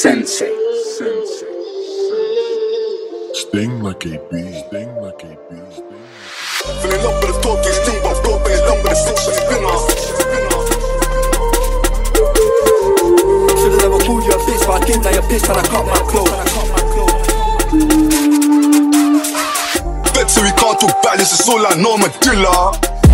Senseii. Sting like a bee, sting like a bee, Fell in love with the talking string, but bro, fell in love with the six-shot spinner. Should've never called you a bitch, but I did. Now you're pissed and I cut my clothes. Bet so we can't talk back, this is all I know, I'm a dealer.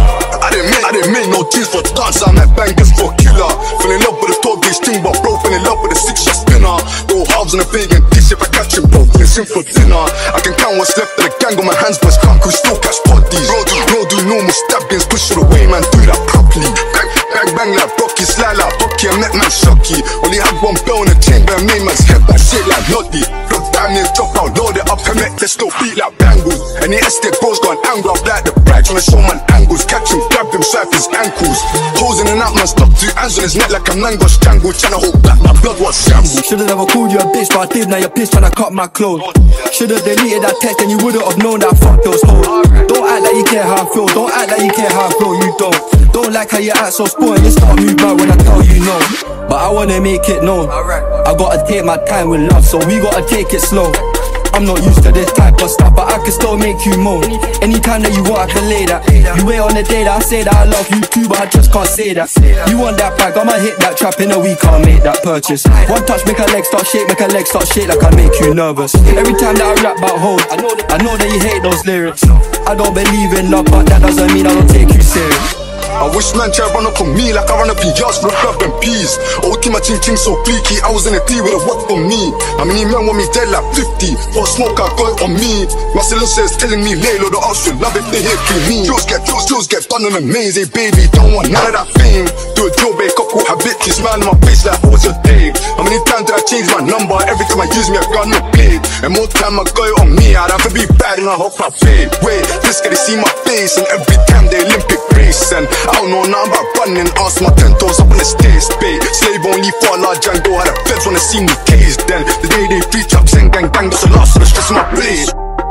I didn't make no teams for dance, I met bangers for killer. Fell in love with the 12-gauge string, but bro, fell in love with the six-shot spinner. Go halves on the thing and dish if I catch him, bro, it's in for dinner. I can count what's left of the gang on my hands, but can't could still catch bodies. Bro, do normal stabbings, push it away, man, do that properly. Bang, bang like Brocky, slide like Bucky, I met man shocky. Only had one bell in the chamber and made man's head back shit like Noddy. Look down there, drop out, load it up, and make this still beat like bangles. And the estate bros got an angle up like the bride, trying to show man angles. Catch him, grab him, swipe his ankles. Holes in and out, man, stuck 2 hands on his neck like a man got strangled. Trying to hold back, my blood was shambles. Should've never called you a bitch, but I did. Now you're pissed trying to cut my clothes. Should've deleted that text and you wouldn't have known that I fuck those hoes. Don't act like you care how I feel, don't act like you care how I feel, you don't. Don't like how you act so spoiled, you start move back when I tell you no. But I wanna make it known, I gotta take my time with love, so we gotta take it slow. I'm not used to this type of stuff, but I can still make you moan. Anytime that you want, I can lay that. You wait on the day that I say that I love you too, but I just can't say that. You want that bag, I'ma hit that trap in a week, I'll make that purchase. One touch, make her leg start shake, make her leg start shake like I make you nervous. Every time that I rap about hoes, I know that you hate those lyrics. I don't believe in love, but that doesn't mean I don't take you serious. I wish man try run up on me like I run up in yards for the club and peas. Oh, keep my ting so freaky, I was in a tea with a what for me. How many men want me dead like 50? For smoke I got it on me. My silencer is telling me lay low, the arts should love if they hit me. Jewels get done on the mains, hey baby, don't want none of that fame. Do a drill bake up, what habit, you smile in my face like what was your day? How many times did I change my number? Every time I use me I got no blade. And more time I got it on me, I'd have to be bad and I hope I fade. Wait, this guy they see my face, and every time they Olympic race. And I don't know nothing about running, ask my 10 toes up on the stairs, babe. Slave only for a large Django, how the feds wanna see me caged. Then the day they free chops and gang, that's the last of the stress in my blade.